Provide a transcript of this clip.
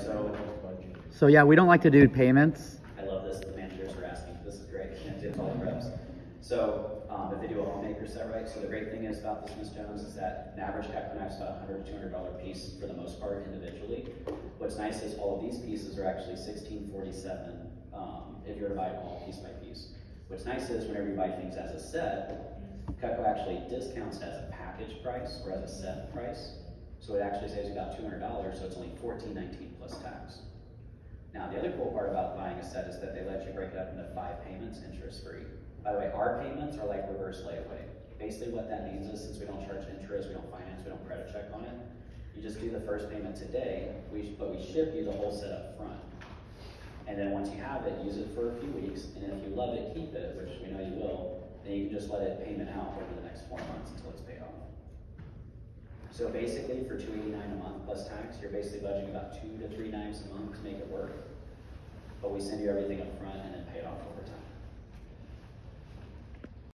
So yeah, we don't like to do payments. I love this. The managers are asking. This is great. Can't do all the reps. So if they do a homemaker set, right? So the great thing is about this, Ms. Jones, is that an average Cutco knife is about $100 to $200 piece for the most part individually. What's nice is all of these pieces are actually $16.47 if you're to buy it all piece by piece. What's nice is whenever you buy things as a set, Cutco actually discounts as a package price or as a set price. So it actually saves you about $200, so it's only $14.19 plus tax. Now, the other cool part about buying a set is that they let you break it up into 5 payments interest-free. By the way, our payments are like reverse layaway. Basically what that means is since we don't charge interest, we don't finance, we don't credit check on it, you just do the first payment today, but we ship you the whole set up front. And then once you have it, use it for a few weeks, and if you love it, keep it, which we know you will, then you can just let it payment out over the next 4 months until it's paid off. So basically for $289 a month plus tax, you're basically budgeting about 2 to 3 knives a month to make it work. But we send you everything up front and then pay it off over time.